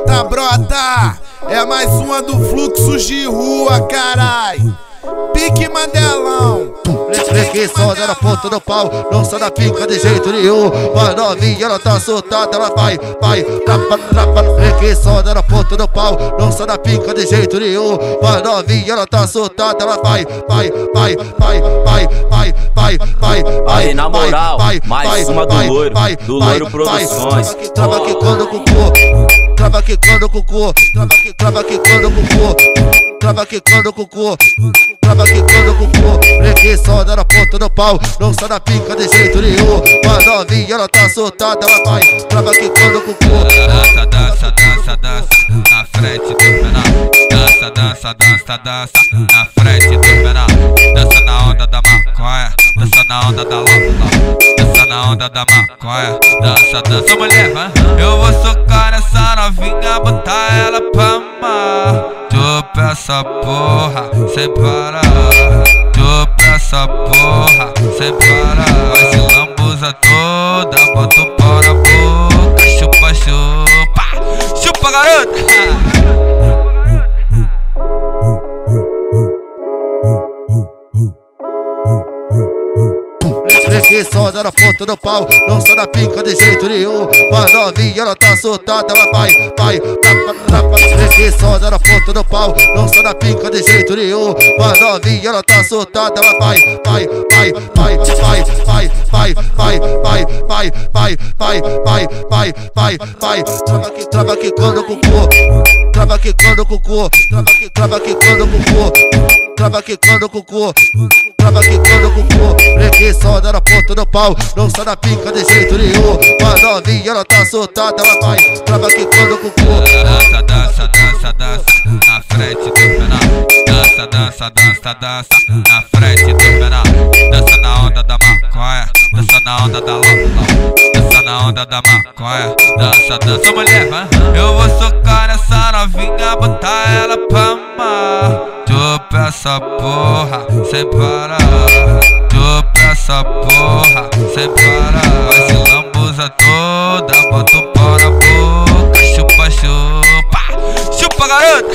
brota, é mais uma do Fluxos de Rua, carai. Pique Mandelão. Preguiçosa na ponta do pau, não sai da pica de jeito nenhum. Mas novinha, ela tá soltada, ela vai, trapa. Preguiçosa na ponta do pau, não sai da pica de jeito nenhum. Mas novinha, ela tá soltada, ela vai. Aí na moral, mais uma do Loiro Produções. Trava quicando com o cu, trava quicando com o cu, trava quicando com o cu, trava quicando com o cu, trava quicando com o cu. Preguiçosa na ponta do pau, não sai da pica de jeito nenhum. Mas novinha, ela tá soltada, ela vai, trava quicando com o cu. Dança, na frente do menor. Dança, na frente do menor. Dança na onda da maconha, dança na onda da lola, dança na onda da maconha. Dança, mulher, vai. Eu vou socar nessa novinha, botar ela pra amar. Chupa essa porra, sem parar. Chupa essa porra, sem parar. Vai se lambuza toda, bota o pau na boca. Chupa, chupa, garota. Preguiçosa na ponta do pau, não sai da pica de jeito nenhum. Mas novinha, ela tá soltada, ela vai, trapa. Preguiçosa na ponta do pau, não sai da pica de jeito nenhum. Mas novinha, ela tá soltada, ela vai, trava quicando com o cu, trava quicando com o cu, trava quicando com o cu, trava quicando com o cu, trava quicando com o cu. Preguiçosa na ponta do pau, não sai da pica de jeito nenhum. Mas novinha, ela tá soltada, ela vai, trava quicando com o cu. Dança, na frente do menor. Dança, na frente do menor. Dança na onda da maconha, dança na onda da lola, dança na onda da maconha. Dança, mulher, vai. Eu vou socar nessa novinha, botar ela pra amar. Chupa essa porra, sem parar. Chupa essa porra, sem parar. Vai se lambuza toda, bota o pau na boca. Chupa, garota.